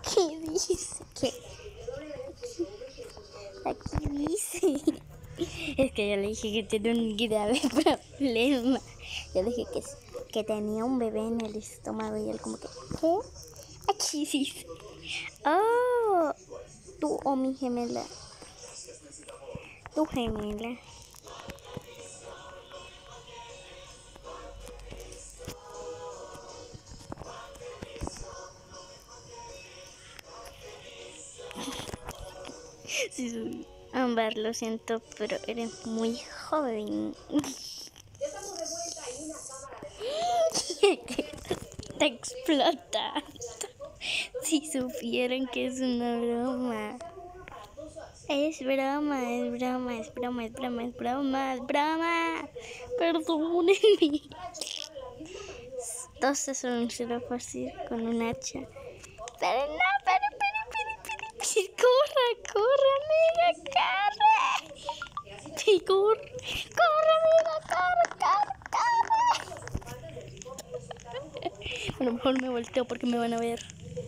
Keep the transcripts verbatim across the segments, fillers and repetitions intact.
¿Qué dice? ¿Qué? Aquí dice. Es que yo le dije que tenía un grave problema. Yo le dije que, que tenía un bebé en el estómago y él como que, ¿qué? Aquí dice. Oh, tú o mi gemela. Tu gemela. Sí, Ámbar, lo siento, pero eres muy joven. Te explota. Si supieran que es una broma. Es broma, es broma, es broma, es broma, es broma, es broma. Perdónenme. Entonces son un cero fácil con un hacha. Pero no, pero, pero, pero, pero, pero, corre, corre, amiga, corre. Sí, corre, corre, amiga, corre, corre, corre. A lo mejor me volteo porque me van a ver.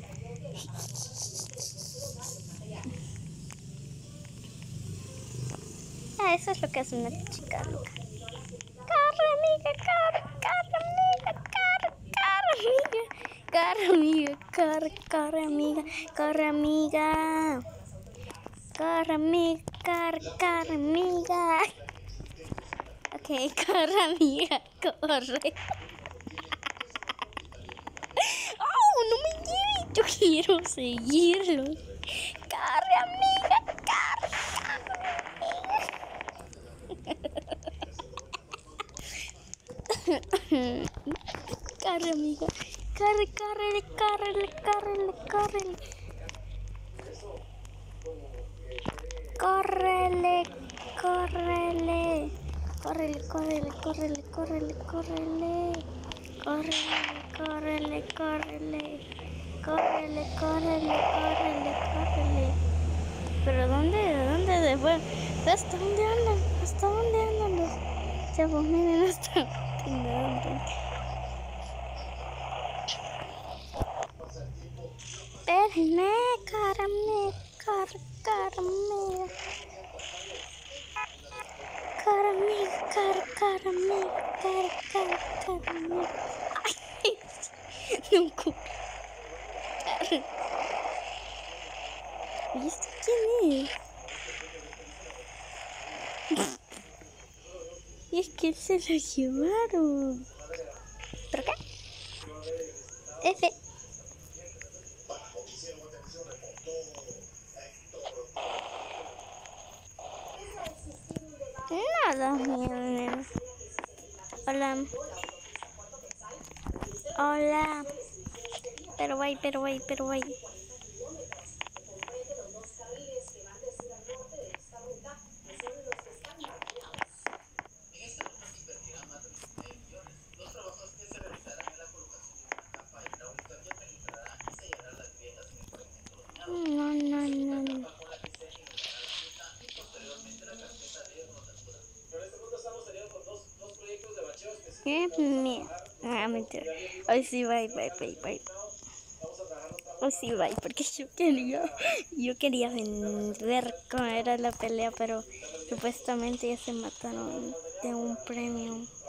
Ah, eso es lo que hace una chica loca. Corre, amiga, corre, corre, amiga, corre, corre, amiga. Corre, amiga, corre, corre, amiga, corre, amiga. Corre, amiga, corre, corre, amiga. Ok, corre, amiga, corre. Oh, no me lleves, yo quiero seguirlo. Corre, amiga, corre. Corre, amiga. Corre, corre, corre, corre, corre. Córrele, córrele. Córrele, córrele, córrele, córrele, córrele. Córrele, córrele, córrele. Córrele, córrele, córrele, córrele. ¿Pero dónde? ¿De dónde se fue? ¿Hasta dónde andan? ¿Hasta dónde andan los chavos? Miren, hasta dónde andan. Espérenme, carame, car, carame. Carame, car, carame, car, car, carame. Ay, no ocurre. ¿Y esto quién es? Y es que se lo llevaron. ¿Pero qué? F. Nada, mierda. Hola. Hola. Pero voy, pero voy, pero voy. No, no, no, no. ¿Qué? Ah, mentira. Hoy sí, bye, bye, bye, bye. Hoy sí, bye, porque yo quería, yo quería ver cómo era la pelea, pero supuestamente ya se mataron de un premio.